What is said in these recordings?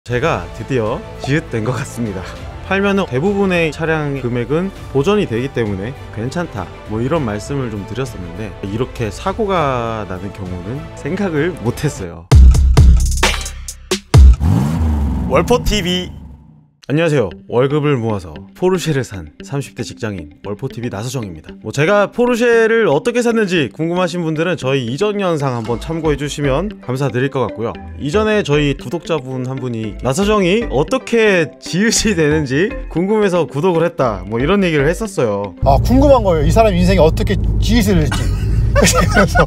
제가 드디어 지읒된 것 같습니다. 팔면 대부분의 차량 금액은 보전이 되기 때문에 괜찮다 뭐 이런 말씀을 좀 드렸었는데, 이렇게 사고가 나는 경우는 생각을 못했어요. 월포TV 안녕하세요. 월급을 모아서 포르쉐를 산 30대 직장인 월포TV 나서정입니다. 제가 포르쉐를 어떻게 샀는지 궁금하신 분들은 저희 이전 영상 한번 참고해 주시면 감사드릴 것 같고요. 이전에 저희 구독자분 한 분이 나서정이 어떻게 지읒이 되는지 궁금해서 구독을 했다 뭐 이런 얘기를 했었어요. 궁금한 거예요. 이 사람 인생이 어떻게 지읒을 할지. 그래서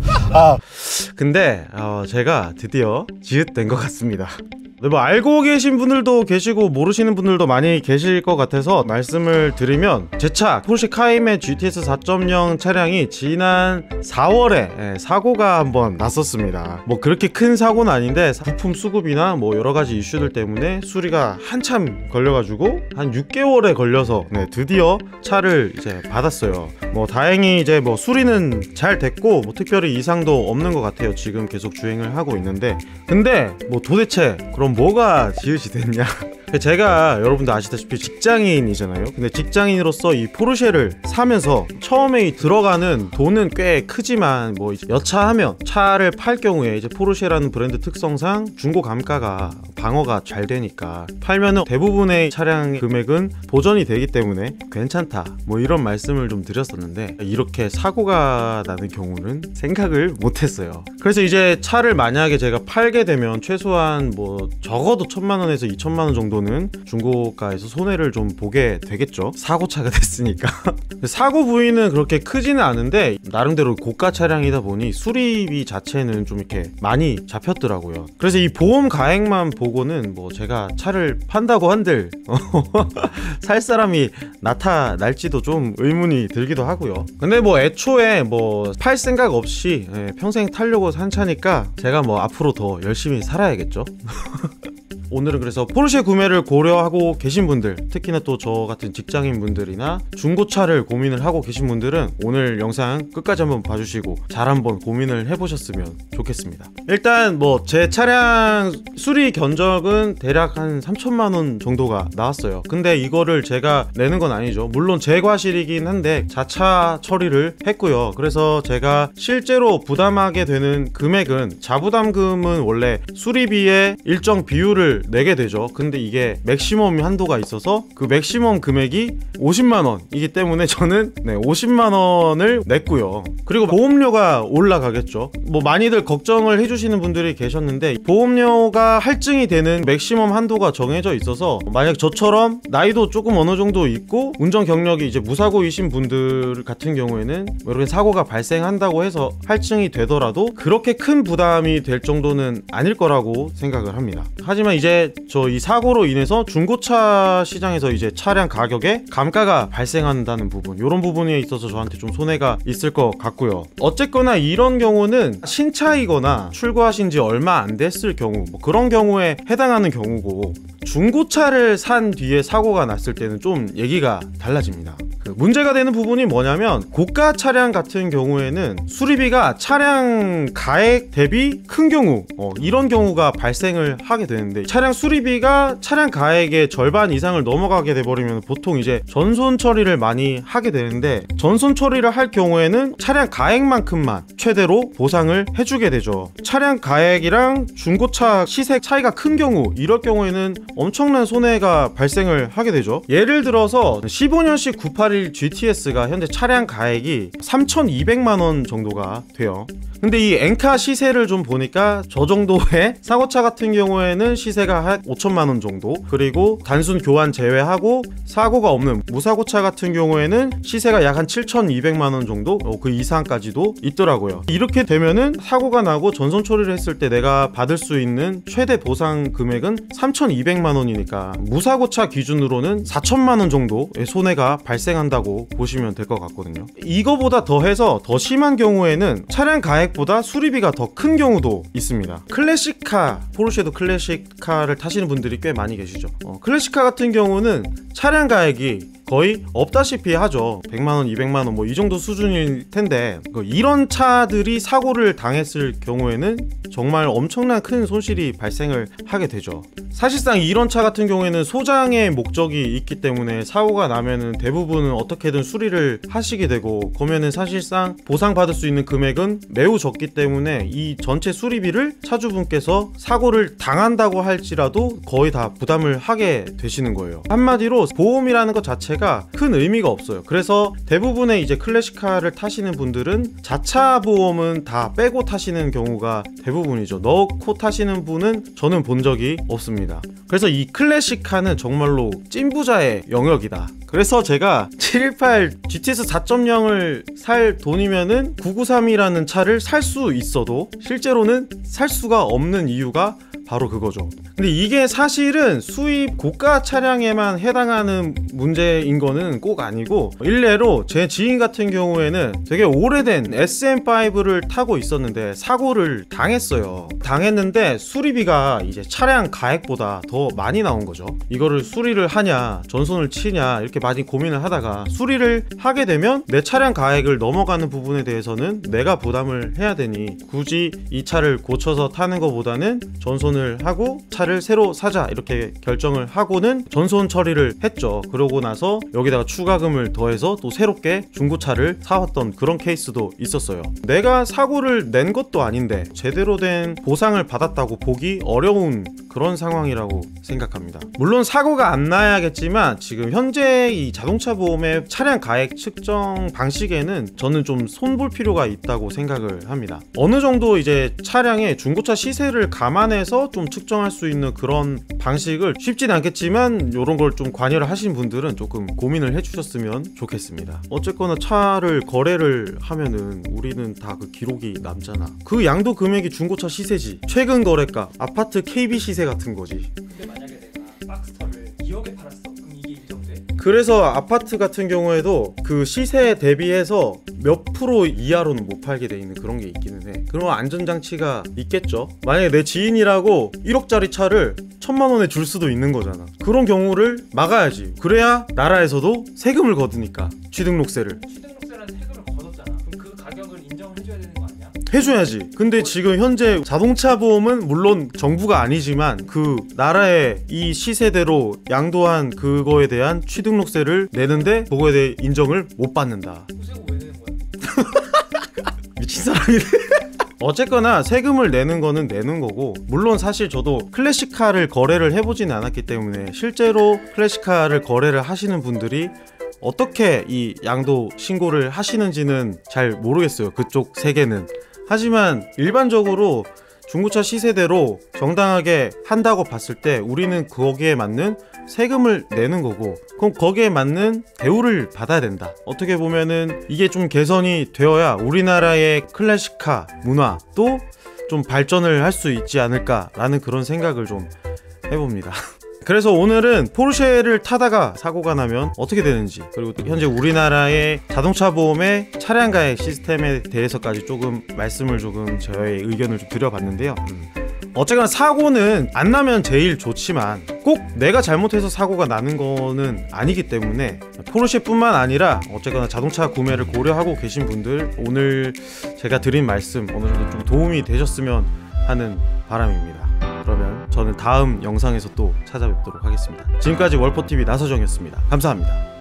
근데 제가 드디어 지읒된 것 같습니다. 알고 계신 분들도 계시고 모르시는 분들도 많이 계실 것 같아서 말씀을 드리면, 제 차 포르쉐 카이멘 GTS 4.0 차량이 지난 4월에 사고가 한번 났었습니다. 그렇게 큰 사고는 아닌데 부품 수급이나 여러가지 이슈들 때문에 수리가 한참 걸려가지고 한 6개월에 걸려서 드디어 차를 이제 받았어요. 다행히 이제 수리는 잘 됐고 특별히 이상도 없는 것 같아요. 지금 계속 주행을 하고 있는데, 근데 도대체 그럼 뭐가 지읒이 됐냐? 제가 여러분들 아시다시피 직장인이잖아요. 근데 직장인으로서 이 포르쉐를 사면서 처음에 들어가는 돈은 꽤 크지만 여차하면 차를 팔 경우에 이제 포르쉐라는 브랜드 특성상 중고 감가가 방어가 잘 되니까 팔면은 대부분의 차량 금액은 보전이 되기 때문에 괜찮다 뭐 이런 말씀을 좀 드렸었는데, 이렇게 사고가 나는 경우는 생각을 못했어요. 그래서 이제 차를 만약에 제가 팔게 되면 최소한 적어도 1,000만원에서 2,000만원 정도는 중고가에서 손해를 좀 보게 되겠죠. 사고차가 됐으니까. 사고 부위는 그렇게 크지는 않은데 나름대로 고가 차량이다 보니 수리비 자체는 좀 이렇게 많이 잡혔더라고요. 그래서 이 보험 가액만 보고는 제가 차를 판다고 한들 살 사람이 나타날지도 좀 의문이 들기도 하고요. 근데 애초에 팔 생각 없이 평생 타려고 산 차니까 제가 앞으로 더 열심히 살아야겠죠. 오늘은 그래서 포르쉐 구매를 고려하고 계신 분들, 특히나 또 저 같은 직장인 분들이나 중고차를 고민을 하고 계신 분들은 오늘 영상 끝까지 한번 봐주시고 잘 한번 고민을 해보셨으면 좋겠습니다. 일단 제 차량 수리 견적은 대략 한 3,000만원 정도가 나왔어요. 근데 이거를 제가 내는 건 아니죠. 물론 제 과실이긴 한데 자차 처리를 했고요. 그래서 제가 실제로 부담하게 되는 금액은, 자부담금은 원래 수리비의 일정 비율을 내게 되죠. 근데 이게 맥시멈 한도가 있어서 그 맥시멈 금액이 50만원이기 때문에 저는 50만원을 냈고요. 그리고 보험료가 올라가겠죠. 많이들 걱정을 해주시는 분들이 계셨는데, 보험료가 할증이 되는 맥시멈 한도가 정해져 있어서 만약 저처럼 나이도 조금 어느 정도 있고 운전 경력이 이제 무사고이신 분들 같은 경우에는 이렇게 사고가 발생한다고 해서 할증이 되더라도 그렇게 큰 부담이 될 정도는 아닐 거라고 생각을 합니다. 하지만 이제 이 사고로 인해서 중고차 시장에서 이제 차량 가격에 감가가 발생한다는 부분, 이런 부분에 있어서 저한테 좀 손해가 있을 것 같고요. 어쨌거나 이런 경우는 신차이거나 출고하신 지 얼마 안 됐을 경우 그런 경우에 해당하는 경우고, 중고차를 산 뒤에 사고가 났을 때는 좀 얘기가 달라집니다. 문제가 되는 부분이 뭐냐면, 고가 차량 같은 경우에는 수리비가 차량 가액 대비 큰 경우 이런 경우가 발생을 하게 되는데, 차량 수리비가 차량 가액의 절반 이상을 넘어가게 돼버리면 보통 이제 전손 처리를 많이 하게 되는데, 전손 처리를 할 경우에는 차량 가액만큼만 최대로 보상을 해주게 되죠. 차량 가액이랑 중고차 시세 차이가 큰 경우, 이럴 경우에는 엄청난 손해가 발생을 하게 되죠. 예를 들어서 15년식 981 GTS가 현재 차량 가액이 3,200만원 정도가 돼요. 근데 이 엔카 시세를 좀 보니까 저 정도의 사고차 같은 경우에는 시세가 한 5천만원 정도, 그리고 단순 교환 제외하고 사고가 없는 무사고차 같은 경우에는 시세가 약 한 7,200만원 정도, 그 이상까지도 있더라고요. 이렇게 되면은 사고가 나고 전손 처리를 했을 때 내가 받을 수 있는 최대 보상 금액은 3,200만원이니까 무사고차 기준으로는 4천만원 정도의 손해가 발생한다고 보시면 될 것 같거든요. 이거보다 더해서 더 심한 경우에는 차량 가액보다 수리비가 더 큰 경우도 있습니다. 클래식카, 포르쉐도 클래식카를 타시는 분들이 꽤 많이 계시죠. 클래식카 같은 경우는 차량 가액이 거의 없다시피 하죠. 100만원, 200만원 뭐 이 정도 수준일 텐데 이런 차들이 사고를 당했을 경우에는 정말 엄청난 큰 손실이 발생을 하게 되죠. 사실상 이런 차 같은 경우에는 소장의 목적이 있기 때문에 사고가 나면은 대부분은 어떻게든 수리를 하시게 되고, 그러면은 사실상 보상받을 수 있는 금액은 매우 적기 때문에 이 전체 수리비를 차주분께서 사고를 당한다고 할지라도 거의 다 부담을 하게 되시는 거예요. 한마디로 보험이라는 것 자체가 큰 의미가 없어요. 그래서 대부분의 이제 클래식카를 타시는 분들은 자차 보험은 다 빼고 타시는 경우가 대부분이죠. 넣고 타시는 분은 저는 본 적이 없습니다. 그래서 이 클래식카는 정말로 찐부자의 영역이다. 그래서 제가 718 GTS 4.0을 살 돈이면은 993이라는 차를 살 수 있어도 실제로는 살 수가 없는 이유가 바로 그거죠. 근데 이게 사실은 수입 고가 차량에만 해당하는 문제인 거는 꼭 아니고, 일례로 제 지인 같은 경우에는 되게 오래된 SM5를 타고 있었는데 사고를 당했어요. 당했는데 수리비가 이제 차량 가액보다 더 많이 나온 거죠. 이거를 수리를 하냐 전손을 치냐 이렇게 많이 고민을 하다가 수리를 하게 되면 내 차량 가액을 넘어가는 부분에 대해서는 내가 부담을 해야 되니 굳이 이 차를 고쳐서 타는 것보다는 전손을 하고 차를 새로 사자 이렇게 결정을 하고는 전손 처리를 했죠. 그러고 나서 여기다가 추가금을 더해서 또 새롭게 중고차를 사왔던 그런 케이스도 있었어요. 내가 사고를 낸 것도 아닌데 제대로 된 보상을 받았다고 보기 어려운 그런 상황이라고 생각합니다. 물론 사고가 안 나야겠지만 지금 현재 이 자동차 보험의 차량 가액 측정 방식에는 저는 좀 손볼 필요가 있다고 생각을 합니다. 어느 정도 이제 차량의 중고차 시세를 감안해서 좀 측정할 수 있는 그런 방식을, 쉽진 않겠지만 이런 걸 좀 관여를 하신 분들은 조금 고민을 해주셨으면 좋겠습니다. 어쨌거나 차를 거래를 하면은 우리는 다 그 기록이 남잖아. 그 양도 금액이 중고차 시세지, 최근 거래가, 아파트 KB 시세 같은 거지. 근데 만약에 내가 박스터를 2억에 팔았어. 그럼 이게 인정돼? 그래서 아파트 같은 경우에도 그 시세에 대비해서 몇 프로 이하로는 못 팔게 돼 있는 그런 게 있기는 해. 그런 안전장치가 있겠죠. 만약에 내 지인이라고 1억짜리 차를 1,000만 원에 줄 수도 있는 거잖아. 그런 경우를 막아야지. 그래야 나라에서도 세금을 거두니까, 취등록세를. 취등록세라는 세금을 걷었잖아. 그럼 그 가격을 인정을 해줘야 되는 거 아니야? 해줘야지. 근데 지금 현재 자동차 보험은 물론 정부가 아니지만 그 나라의 이 시세대로 양도한 그거에 대한 취등록세를 내는데 그거에 대해 인정을 못 받는다. 세금 왜 내는 거야? 미친 사람이네. 어쨌거나 세금을 내는 거는 내는 거고, 물론 사실 저도 클래식카를 거래를 해보지는 않았기 때문에 실제로 클래식카를 거래를 하시는 분들이 어떻게 이 양도 신고를 하시는지는 잘 모르겠어요, 그쪽 세계는. 하지만 일반적으로 중고차 시세대로 정당하게 한다고 봤을 때 우리는 거기에 맞는 세금을 내는 거고, 그럼 거기에 맞는 대우를 받아야 된다. 어떻게 보면은 이게 좀 개선이 되어야 우리나라의 클래식카 문화도 좀 발전을 할 수 있지 않을까라는 그런 생각을 좀 해봅니다. 그래서 오늘은 포르쉐를 타다가 사고가 나면 어떻게 되는지, 그리고 또 현재 우리나라의 자동차 보험의 차량 가액 시스템에 대해서까지 조금 말씀을 저의 의견을 좀 드려봤는데요. 어쨌거나 사고는 안 나면 제일 좋지만 꼭 내가 잘못해서 사고가 나는 거는 아니기 때문에 포르쉐뿐만 아니라 어쨌거나 자동차 구매를 고려하고 계신 분들, 오늘 제가 드린 말씀 어느 정도 좀 도움이 되셨으면 하는 바람입니다. 그러면 저는 다음 영상에서 또 찾아뵙도록 하겠습니다. 지금까지 월포TV 나서정이었습니다. 감사합니다.